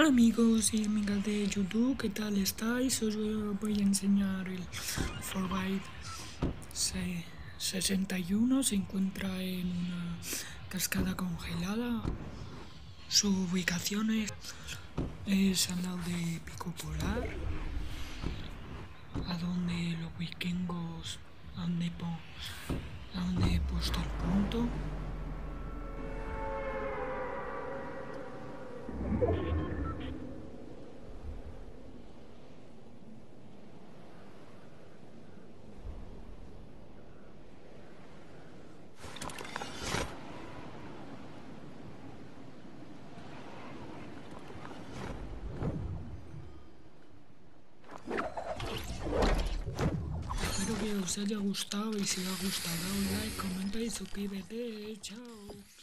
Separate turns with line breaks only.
Hola amigos y amigas de YouTube, ¿qué tal estáis? Os voy a enseñar el Forbyte 61. Se encuentra en una cascada congelada. Su ubicación es al lado de Pico Polar, a donde los vikingos han he puesto el punto. Espero que os haya gustado y si os ha gustado, dale un like, comenta y suscríbete. Chao.